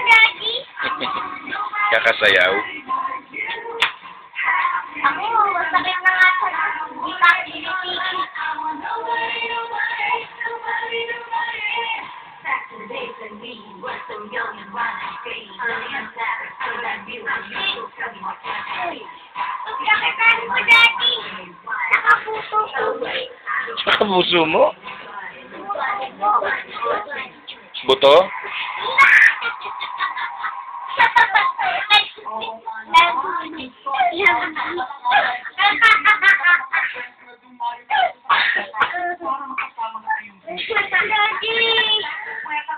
Daddy? Kakasayaw. Ako, masakit na nga sa di pa Pagkakitan mo, Daddy. Nakapuso ko. Nakapuso mo? Buto?